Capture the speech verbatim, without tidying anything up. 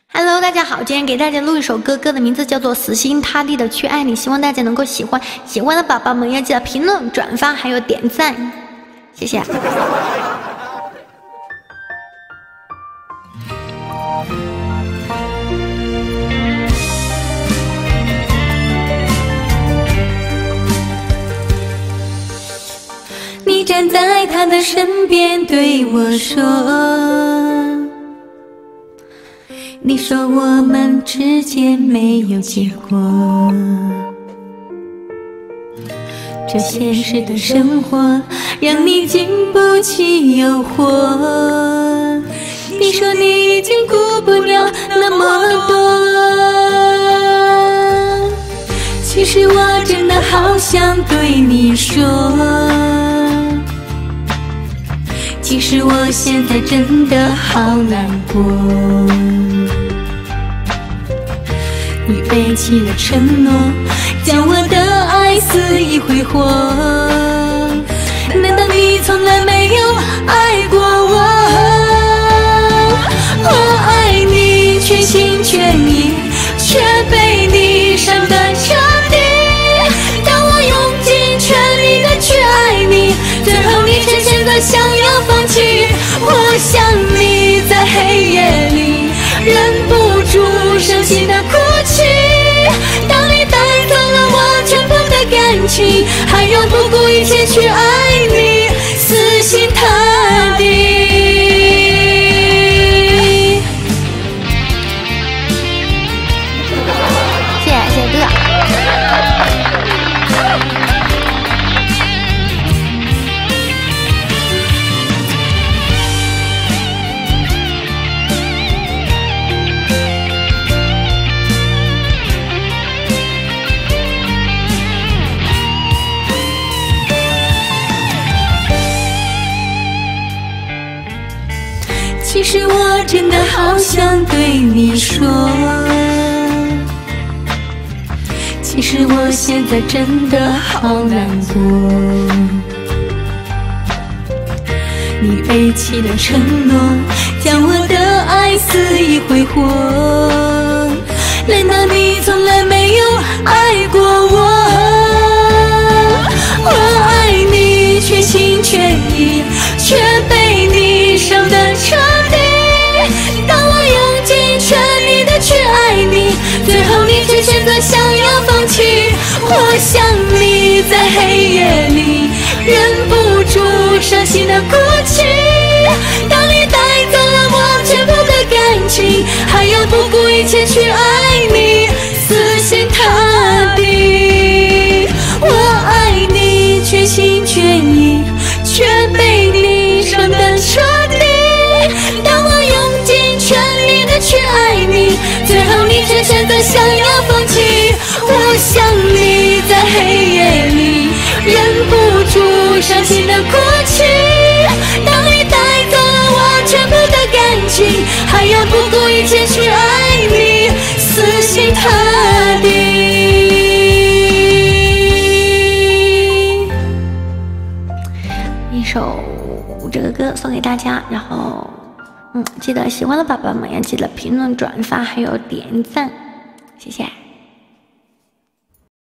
Hello， 大家好，今天给大家录一首歌，歌的名字叫做《死心塌地的去爱你》，希望大家能够喜欢。喜欢的宝宝们要记得评论、转发还有点赞，谢谢。 你站在他的身边对我说，你说我们之间没有结果，这现实的生活让你经不起诱惑，你说你已经顾不了那么多，其实我真的好想对你说，其实我现在真的好难过，你背弃了承诺，将我的爱肆意挥霍，难道你从来没有爱过我？我爱你全心全意，却被你伤得彻底，当我用尽全力的去爱你，最后你却选择想要放弃，我想你在黑夜里忍不住伤心的哭泣，当你带走了我全部的感情，还要不顾一切去爱你，死心塌地。 谢谢谢谢哥。 其实我真的好想对你说，其实我现在真的好难过，你背弃了承诺，将我的爱肆意挥霍，难道你从来没有爱过我？我爱你全心全意，却被你伤得彻底，当我用尽全力的去爱你，最后你却选择想要放弃，我想你在黑夜里忍不住伤心的哭泣，当你带走了我全部的感情，还要不顾一切去爱你，死心塌地。我爱你全心全意，却被你伤得彻底，当我用尽全力的去爱你，最后你却选择想要放弃，我想你在黑夜里忍不住伤心的哭泣，当你带走了我全部的感情，还要不顾一切去爱你，死心塌地。 一首这个歌送给大家，然后嗯，记得喜欢的宝宝们要记得评论、转发还有点赞，谢谢。